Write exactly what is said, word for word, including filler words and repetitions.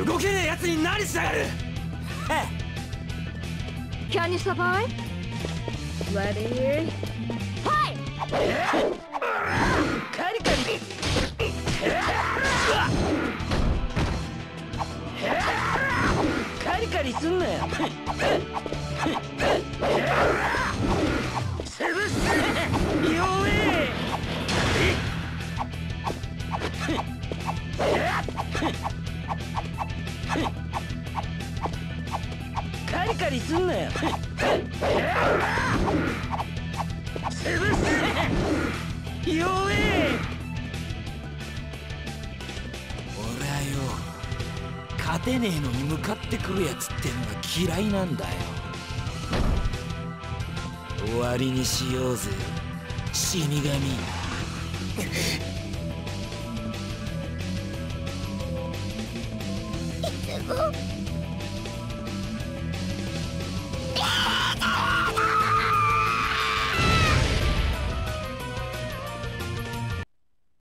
動けねえやつに何しやがる。 Can you survive? Ready? Fight! カリカリカリカリすんなよ。潰す。弱え。カリカリすんなよ。潰す。弱え。俺はよ、勝てねえのに向かってくるやつってのが嫌いなんだよ。終わりにしようぜ、死神。 いつも